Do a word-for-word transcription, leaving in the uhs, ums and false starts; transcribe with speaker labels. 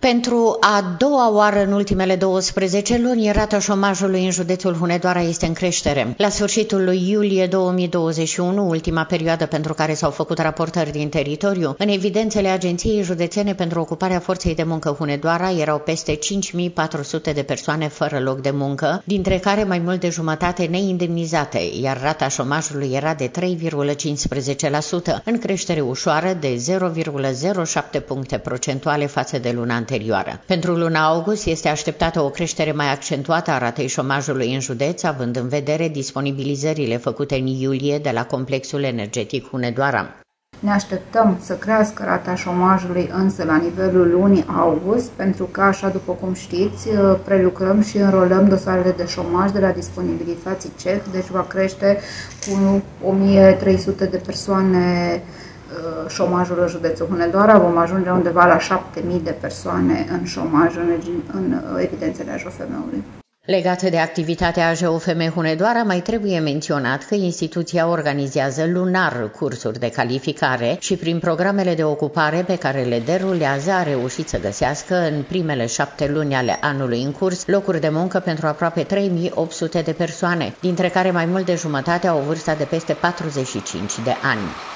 Speaker 1: Pentru a doua oară în ultimele douăsprezece luni, rata șomajului în județul Hunedoara este în creștere. La sfârșitul lui iulie două mii douăzeci și unu, ultima perioadă pentru care s-au făcut raportări din teritoriu, în evidențele Agenției Județene pentru Ocuparea Forței de Muncă Hunedoara erau peste cinci mii patru sute de persoane fără loc de muncă, dintre care mai mult de jumătate neindemnizate, iar rata șomajului era de trei virgulă cincisprezece la sută, în creștere ușoară de zero virgulă zero șapte puncte procentuale față de luna anterioară. Pentru luna august este așteptată o creștere mai accentuată a ratei șomajului în județ, având în vedere disponibilizările făcute în iulie de la Complexul Energetic Hunedoara.
Speaker 2: Ne așteptăm să crească rata șomajului însă la nivelul lunii august, pentru că, așa după cum știți, prelucrăm și înrolăm dosarele de șomaj de la disponibilității C E H, deci va crește cu o mie trei sute de persoane șomajul în județul Hunedoara. Vom ajunge undeva la șapte mii de persoane în șomaj în, în evidențele A J O F M-ului.
Speaker 1: Legat de activitatea A J O F M Hunedoara, mai trebuie menționat că instituția organizează lunar cursuri de calificare și prin programele de ocupare pe care le derulează a reușit să găsească în primele șapte luni ale anului în curs locuri de muncă pentru aproape trei mii opt sute de persoane, dintre care mai mult de jumătate au vârsta de peste patruzeci și cinci de ani.